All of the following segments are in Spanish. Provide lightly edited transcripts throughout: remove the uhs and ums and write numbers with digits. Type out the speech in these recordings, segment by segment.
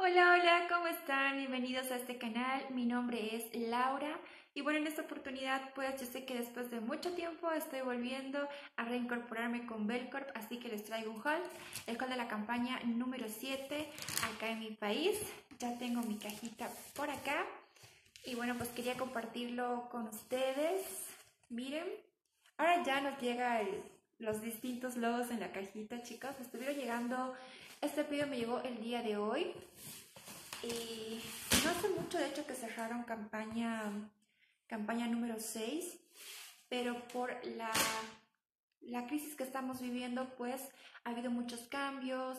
Hola, hola, ¿cómo están? Bienvenidos a este canal. Mi nombre es Laura y bueno, en esta oportunidad pues yo sé que después de mucho tiempo estoy volviendo a reincorporarme con Belcorp, así que les traigo un haul, el haul de la campaña número 7 acá en mi país. Ya tengo mi cajita por acá y bueno, pues quería compartirlo con ustedes. Miren, ahora ya nos llega los distintos logos en la cajita, chicos. Me estuvieron llegando, este pedido me llegó el día de hoy. Y no hace mucho, de hecho, que cerraron campaña número 6, pero por la crisis que estamos viviendo, pues ha habido muchos cambios,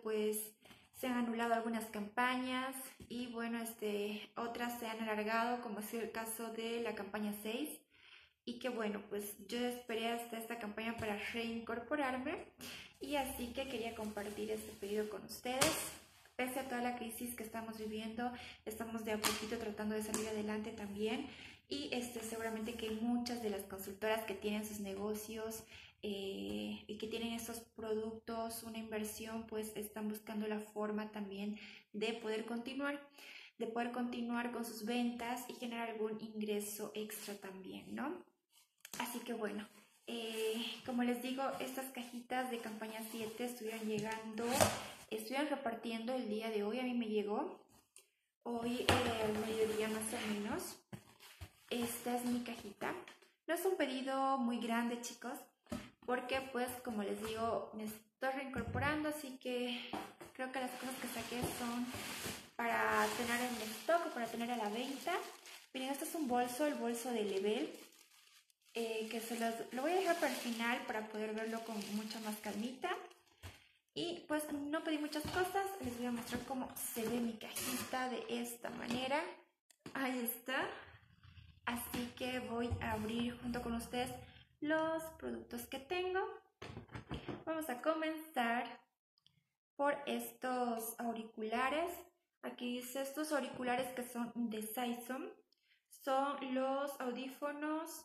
se han anulado algunas campañas y bueno, otras se han alargado, como ha sido el caso de la campaña 6. Y que bueno, pues yo esperé hasta esta campaña para reincorporarme y así que quería compartir este pedido con ustedes. Pese a toda la crisis que estamos viviendo, estamos de a poquito tratando de salir adelante también y seguramente que muchas de las consultoras que tienen sus negocios y que tienen esos productos, una inversión, pues están buscando la forma también de poder continuar con sus ventas y generar algún ingreso extra también, ¿no? Así que bueno, como les digo, estas cajitas de campaña 7 estuvieron repartiendo el día de hoy. A mí me llegó hoy al mediodía más o menos. Esta es mi cajita. No es un pedido muy grande, chicos, porque pues como les digo, me estoy reincorporando, así que creo que las cosas que saqué son para tener en stock o para tener a la venta. Miren, este es un bolso, el bolso de Level. Que lo voy a dejar para el final para poder verlo con mucha más calmita. Y pues no pedí muchas cosas, les voy a mostrar cómo se ve mi cajita de esta manera. Ahí está. Así que voy a abrir junto con ustedes los productos que tengo. Vamos a comenzar por estos auriculares. Aquí dice estos auriculares que son de Saison. Son los audífonos,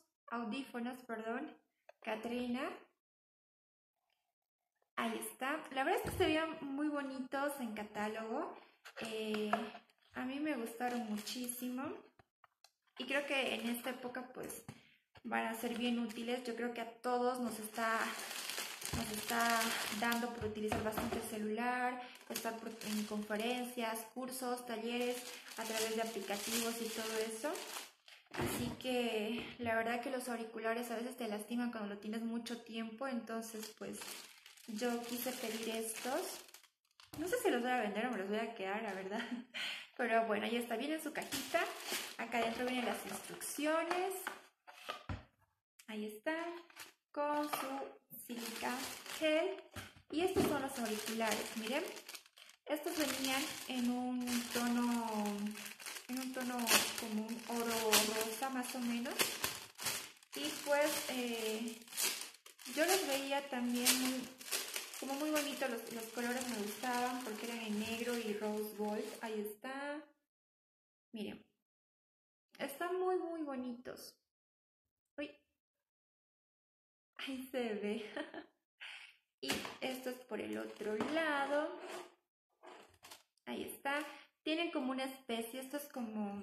Katrina. Ahí está. La verdad es que se veían muy bonitos en catálogo. A mí me gustaron muchísimo. Y creo que en esta época pues van a ser bien útiles. Yo creo que a todos nos está dando por utilizar bastante el celular, estar en conferencias, cursos, talleres, a través de aplicativos y todo eso. Así que la verdad que los auriculares a veces te lastiman cuando lo tienes mucho tiempo, entonces pues yo quise pedir estos. No sé si los voy a vender o me los voy a quedar, la verdad. Pero bueno, ahí está, viene en su cajita. Acá adentro vienen las instrucciones. Ahí está, con su silica gel. Y estos son los auriculares, miren. Estos venían en un tono como un oro rosa más o menos. Y pues yo los veía también como muy bonitos, los colores me gustaban porque eran en negro y rose gold. Ahí está. Miren, están muy muy bonitos. Uy, ahí se ve. Y esto es por el otro lado. Ahí está. Tienen como una especie, esto es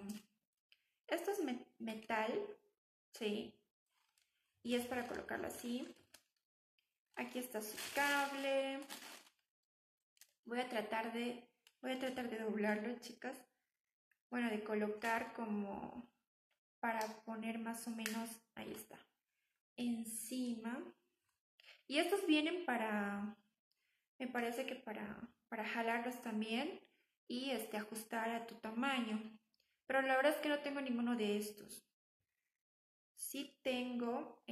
metal, ¿sí? Y es para colocarlo así. Aquí está su cable. Voy a tratar de doblarlo, chicas. Bueno, de colocar como para poner más o menos, ahí está, encima. Y estos vienen me parece que para jalarlos también y ajustar a tu tamaño. Pero la verdad es que no tengo ninguno de estos. Sí tengo,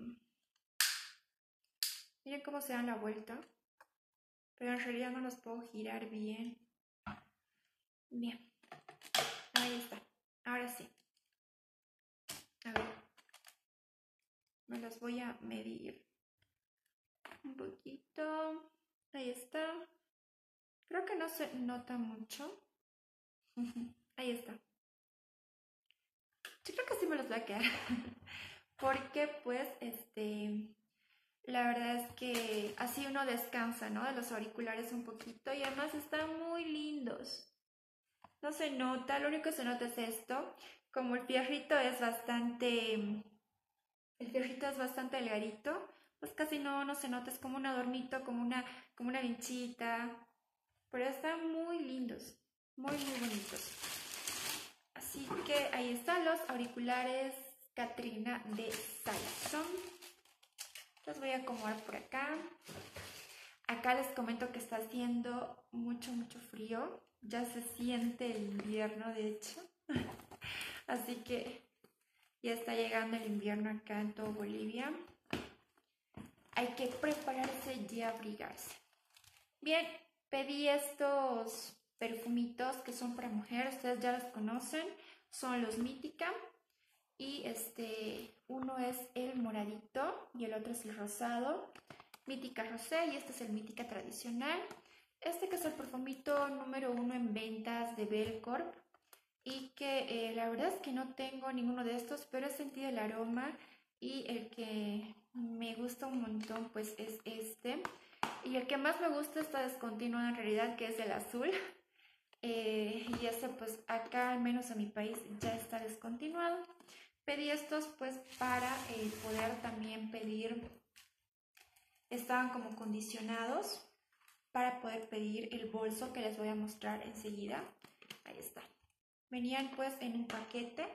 miren cómo se dan la vuelta, pero en realidad no los puedo girar bien. Bien, ahí está. Ahora sí. A ver, me los voy a medir un poquito. Ahí está. Creo que no se nota mucho. Ahí está. Yo creo que sí me los voy a quedar. Porque pues la verdad es que así uno descansa, ¿no? De los auriculares un poquito y además están muy lindos. no se nota, lo único que se nota es esto. Como el fierrito es bastante delgadito, pues casi no se nota, es como un adornito, como una vinchita, pero están muy lindos, muy bonitos. Así que ahí están los auriculares Katrina de Saison. Los voy a acomodar por acá. Acá les comento que está haciendo mucho frío, ya se siente el invierno de hecho, así que ya está llegando el invierno acá en todo Bolivia. Hay que prepararse y abrigarse. Bien, pedí estos perfumitos que son para mujer, ustedes ya los conocen, son los Mítica. Y uno es el moradito y el otro es el rosado. Mítica Rosé y este es el Mítica tradicional. Este que es el perfumito número 1 en ventas de Belcorp. Y que la verdad es que no tengo ninguno de estos, pero he sentido el aroma y el que me gusta un montón pues es este. Y el que más me gusta está descontinuado en realidad, que es el azul. Y este pues acá al menos en mi país ya está descontinuado. Pedí estos pues para poder también pedir, estaban como condicionados para poder pedir el bolso que les voy a mostrar enseguida. Ahí está. Venían pues en un paquete.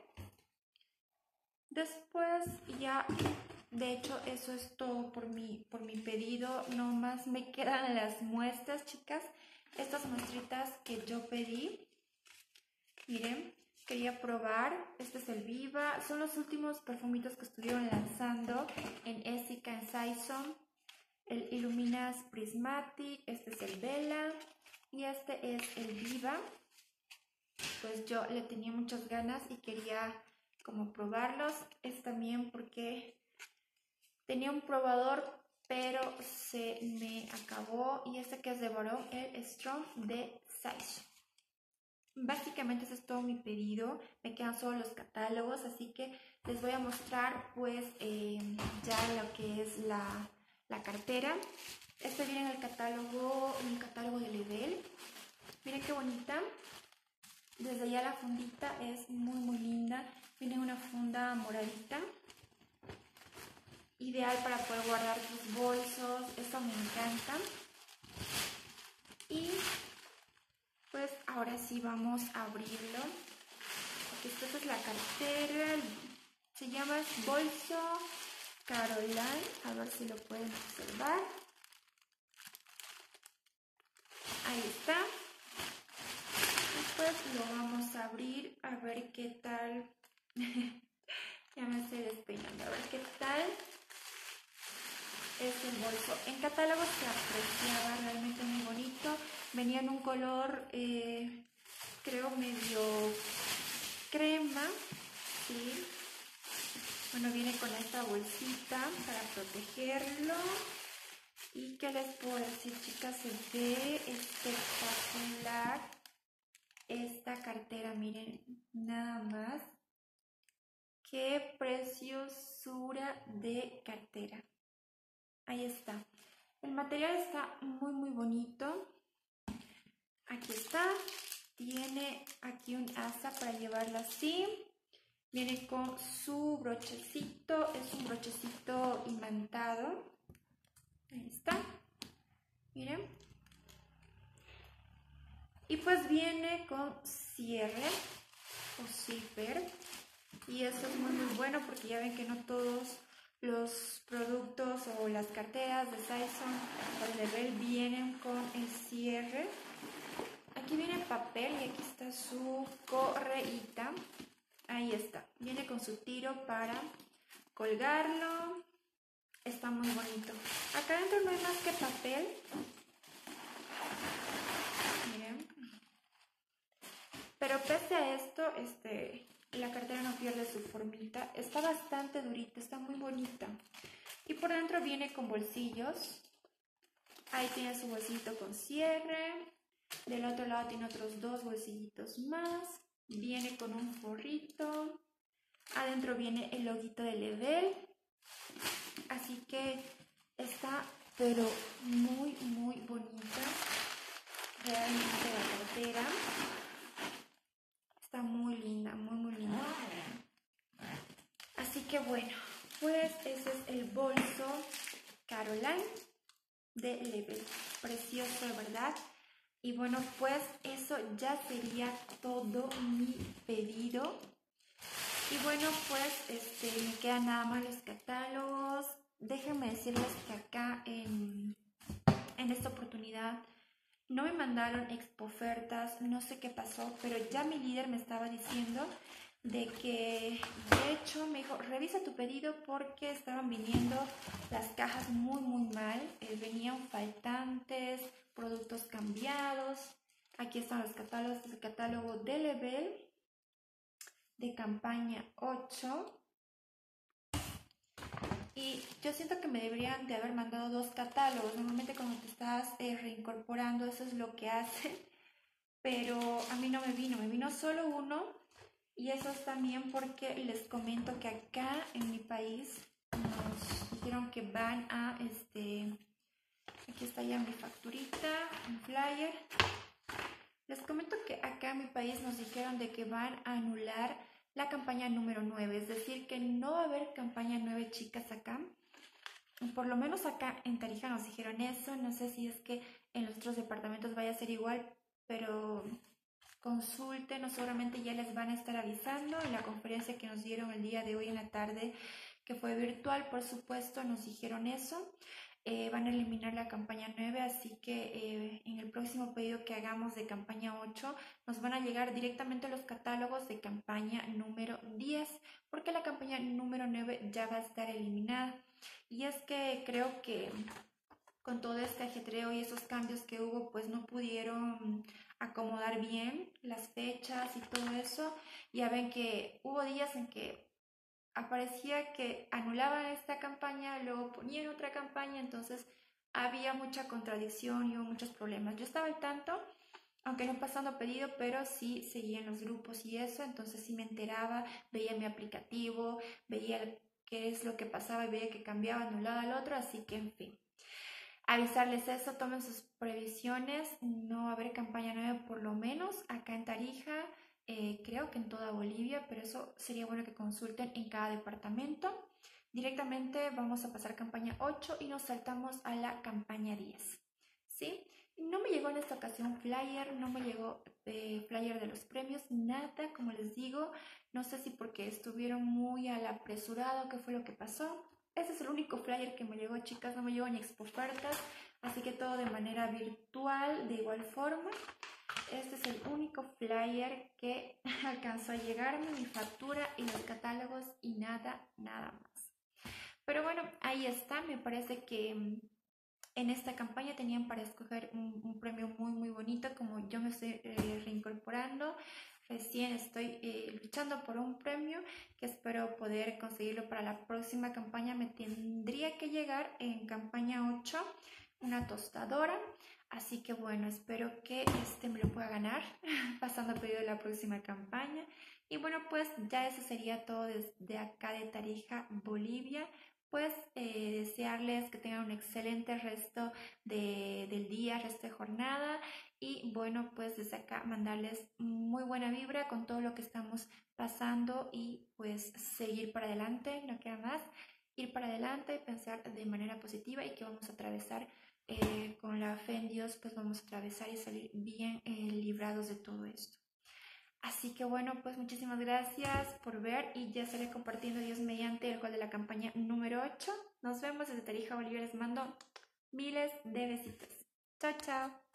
Después ya, de hecho eso es todo por mi pedido. No más me quedan las muestras, chicas. Estas muestritas que yo pedí. Miren. Quería probar, este es el Viva, son los últimos perfumitos que estuvieron lanzando en Essica, en Saison. El Illuminas Prismatic, este es el Bella y este es el Viva. Pues yo le tenía muchas ganas y quería como probarlos, es también porque tenía un probador pero se me acabó y este que es de Varón, el Strong de Saison. Básicamente ese es todo mi pedido, me quedan solo los catálogos, así que les voy a mostrar pues ya lo que es la cartera. Este viene en el catálogo, un catálogo de Lebel. Miren qué bonita, desde ya la fundita es muy linda, viene una funda moradita, ideal para poder guardar tus bolsos, esto me encanta. Y pues ahora sí vamos a abrirlo. Aquí esta es la cartera. Se llama Bolso Caroline. A ver si lo pueden observar. Ahí está. Después lo vamos a abrir a ver qué tal. Ya me estoy despeinando. A ver qué tal es el bolso. En catálogo se apreciaba realmente muy bonito. Venía en un color, creo medio crema, ¿sí? Bueno, viene con esta bolsita para protegerlo. ¿Y qué les puedo decir, chicas? Se ve espectacular esta cartera. Miren, nada más. Qué preciosura de cartera. Ahí está. El material está muy bonito. Aquí está. Tiene aquí un asa para llevarla así. Viene con su brochecito. Es un brochecito imantado. Ahí está. Miren. Y pues viene con cierre o zipper. Y eso es muy bueno porque ya ven que no todos los productos o las carteras de Saison o de Lebel vienen con el cierre. Aquí viene el papel y aquí está su correíta. Ahí está. Viene con su tiro para colgarlo. Está muy bonito. Acá adentro no hay más que papel. Miren. Pero pese a esto, la cartera no pierde su formita. Está bastante durita, está muy bonita. Y por dentro viene con bolsillos. Ahí tiene su bolsito con cierre. Del otro lado tiene otros dos bolsillitos más. Viene con un forrito. Adentro viene el loguito de Lebel. Así que está pero muy bonita realmente la cartera. bueno, pues ese es el bolso Caroline de Level. Precioso, de verdad. Y bueno, pues eso ya sería todo mi pedido. Y bueno, pues me quedan nada más los catálogos. Déjenme decirles que acá en esta oportunidad no me mandaron expo ofertas, no sé qué pasó, pero ya mi líder me estaba diciendo de que, de hecho, me dijo, revisa tu pedido porque estaban viniendo las cajas muy mal, venían faltantes, productos cambiados. Aquí están los catálogos, el catálogo de Level, de campaña 8. Y yo siento que me deberían de haber mandado 2 catálogos. Normalmente cuando te estás reincorporando, eso es lo que hacen. Pero a mí no me vino solo uno. Y eso es también porque les comento que acá en mi país nos dijeron que van a, aquí está ya mi facturita, un flyer. Les comento que acá en mi país nos dijeron de que van a anular la campaña número 9, es decir, que no va a haber campaña 9, chicas, acá. Por lo menos acá en Tarija nos dijeron eso. No sé si es que en los otros departamentos vaya a ser igual, pero consulten, o seguramente ya les van a estar avisando. En la conferencia que nos dieron el día de hoy en la tarde, que fue virtual, por supuesto, nos dijeron eso. Van a eliminar la campaña 9, así que en el próximo pedido que hagamos de campaña 8 nos van a llegar directamente los catálogos de campaña número 10, porque la campaña número 9 ya va a estar eliminada. Y es que creo que con todo este ajetreo y esos cambios que hubo, pues no pudieron acomodar bien las fechas y todo eso. Ya ven que hubo días en que aparecía que anulaban esta campaña, luego ponían otra campaña, entonces había mucha contradicción y hubo muchos problemas. Yo estaba al tanto, aunque no pasando pedido, pero sí seguía en los grupos y eso, entonces sí me enteraba, veía mi aplicativo, veía qué es lo que pasaba y veía que cambiaba, anulaba al otro, así que en fin. Avisarles eso, tomen sus previsiones, no va a haber campaña 9 por lo menos acá en Tarija. Creo que en toda Bolivia, pero eso sería bueno que consulten en cada departamento. Directamente vamos a pasar campaña 8 y nos saltamos a la campaña 10. ¿Sí? No me llegó en esta ocasión flyer, no me llegó flyer de los premios, nada, como les digo. No sé si porque estuvieron muy al apresurado, qué fue lo que pasó. Este es el único flyer que me llegó, chicas, no me llegó ni expo ofertas, así que todo de manera virtual, de igual forma. Este es el único flyer que alcanzó a llegarme, mi factura y los catálogos y nada más. Pero bueno, ahí está. Me parece que en esta campaña tenían para escoger un premio muy bonito. Como yo me estoy reincorporando, recién estoy luchando por un premio que espero poder conseguirlo para la próxima campaña. Me tendría que llegar en campaña 8 una tostadora. Así que bueno, espero que me lo pueda ganar pasando a pedido de la próxima campaña. Y bueno, pues ya eso sería todo desde acá de Tarija, Bolivia. Pues desearles que tengan un excelente resto del día, resto de jornada. Y bueno, pues desde acá mandarles muy buena vibra con todo lo que estamos pasando y pues seguir para adelante, no queda más. Ir para adelante, pensar de manera positiva y que vamos a atravesar con la fe en Dios, pues vamos a atravesar y salir bien librados de todo esto. Así que bueno, pues muchísimas gracias por ver y ya estaré compartiendo Dios mediante el gol de la campaña número 8. Nos vemos desde Tarija, Bolivia. Les mando miles de besitos. Chao, chao.